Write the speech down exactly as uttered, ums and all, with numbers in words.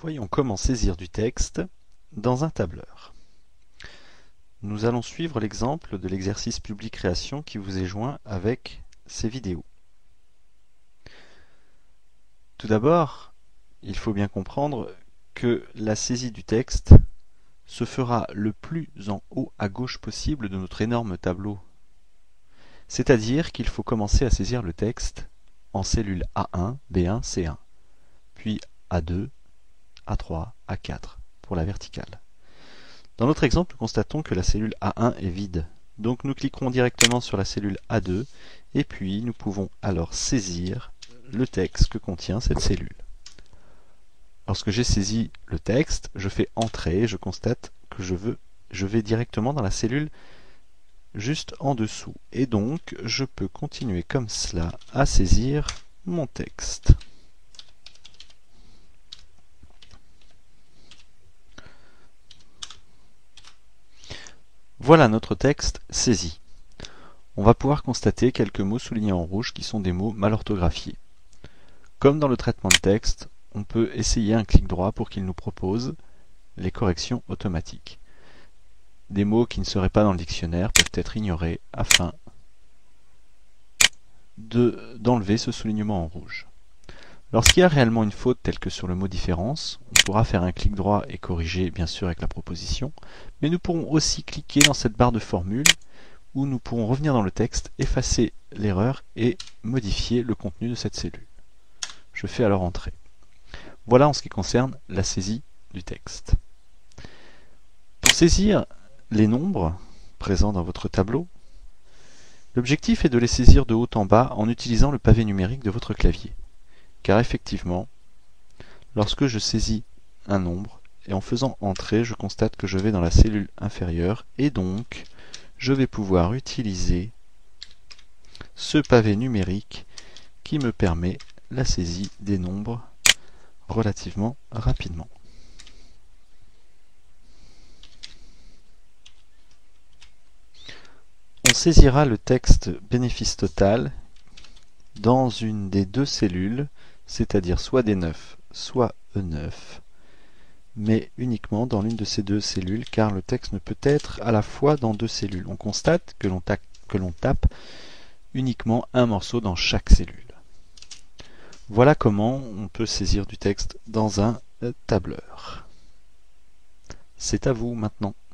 Voyons comment saisir du texte dans un tableur. Nous allons suivre l'exemple de l'exercice Public Création qui vous est joint avec ces vidéos. Tout d'abord, il faut bien comprendre que la saisie du texte se fera le plus en haut à gauche possible de notre énorme tableau. C'est-à-dire qu'il faut commencer à saisir le texte en cellules A un, B un, C un, puis A deux, A trois, A quatre pour la verticale. Dans notre exemple, nous constatons que la cellule A un est vide. Donc nous cliquerons directement sur la cellule A deux et puis nous pouvons alors saisir le texte que contient cette cellule. Lorsque j'ai saisi le texte, je fais Entrée et je constate que je, veux, je vais directement dans la cellule juste en dessous. Et donc, je peux continuer comme cela à saisir mon texte. Voilà notre texte saisi. On va pouvoir constater quelques mots soulignés en rouge qui sont des mots mal orthographiés. Comme dans le traitement de texte, on peut essayer un clic droit pour qu'il nous propose les corrections automatiques. Des mots qui ne seraient pas dans le dictionnaire peuvent être ignorés afin de, d'enlever ce soulignement en rouge. Lorsqu'il y a réellement une faute telle que sur le mot différence, on pourra faire un clic droit et corriger bien sûr avec la proposition, mais nous pourrons aussi cliquer dans cette barre de formule où nous pourrons revenir dans le texte, effacer l'erreur et modifier le contenu de cette cellule. Je fais alors Entrée. Voilà en ce qui concerne la saisie du texte. Pour saisir les nombres présents dans votre tableau, l'objectif est de les saisir de haut en bas en utilisant le pavé numérique de votre clavier. Car effectivement, lorsque je saisis un nombre, et en faisant Entrée, je constate que je vais dans la cellule inférieure, et donc je vais pouvoir utiliser ce pavé numérique qui me permet la saisie des nombres relativement rapidement. On saisira le texte bénéfice total dans une des deux cellules, c'est-à-dire soit D neuf, soit E neuf, mais uniquement dans l'une de ces deux cellules, car le texte ne peut être à la fois dans deux cellules. On constate que l'on tape, que l'on tape uniquement un morceau dans chaque cellule. Voilà comment on peut saisir du texte dans un tableur. C'est à vous maintenant.